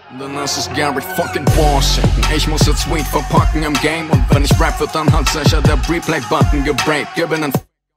Dann ist es Gary fucking Washington. Ich muss jetzt Weed verpacken im Game. Und wenn ich rap, wird dann halt sicher der Replay-Button gebreakt. Gib ihnen